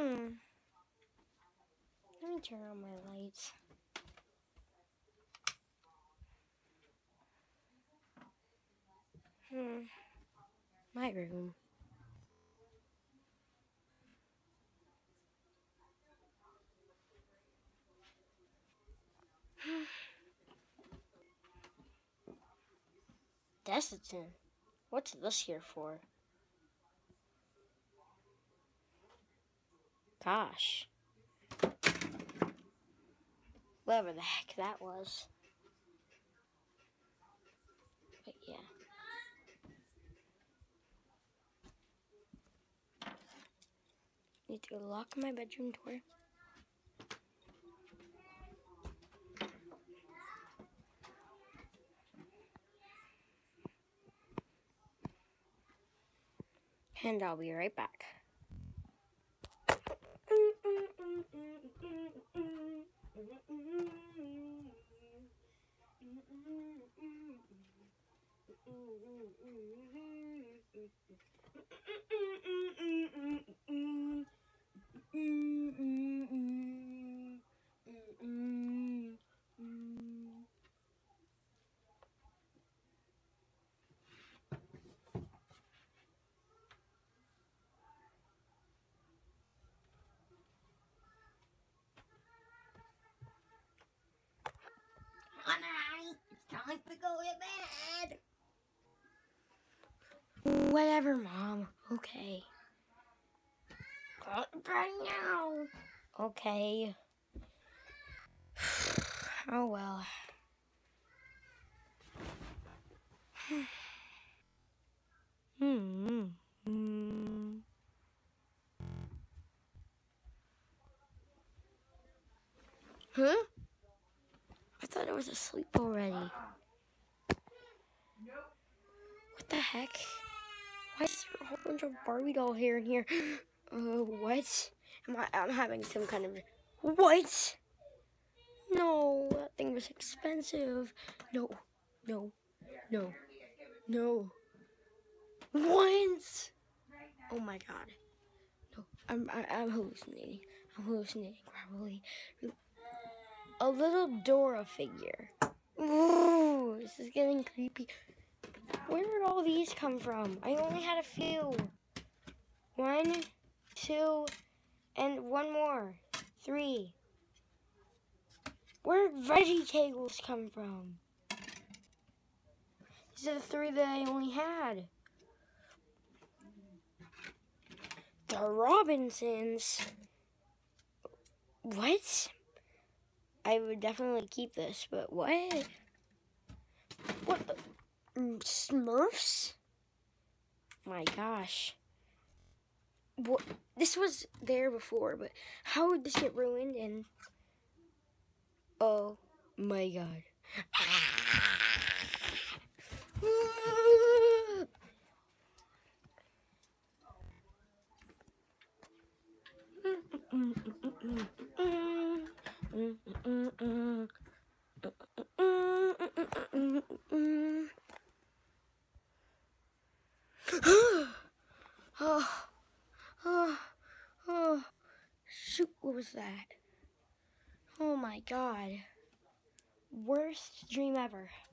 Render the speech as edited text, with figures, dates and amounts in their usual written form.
Let me turn on my lights. My room. Desitin. What's this here for? Gosh. Whatever the heck that was. But yeah. Need to lock my bedroom door. And I'll be right back. Honey, it's time to go to bed. Whatever, Mom. Okay. Go to bed now. Okay. Oh well. Huh? I thought I was asleep already. What the heck? Why is there a whole bunch of Barbie doll hair in here? What? I'm having some kind of... What? No, that thing was expensive. No. What? Oh my god. No, I'm hallucinating. Probably. A little Dora figure. Ooh, this is getting creepy. Where did all these come from? I only had a few. 1, 2, and one more. 3. Where did VeggieTales come from? These are the 3 that I only had. The Robinsons. What? I would definitely keep this, but what? What the? Smurfs? My gosh. What? This was there before, but how would this get ruined? And oh my god. Shoot, what was that? Oh my god. Worst dream ever.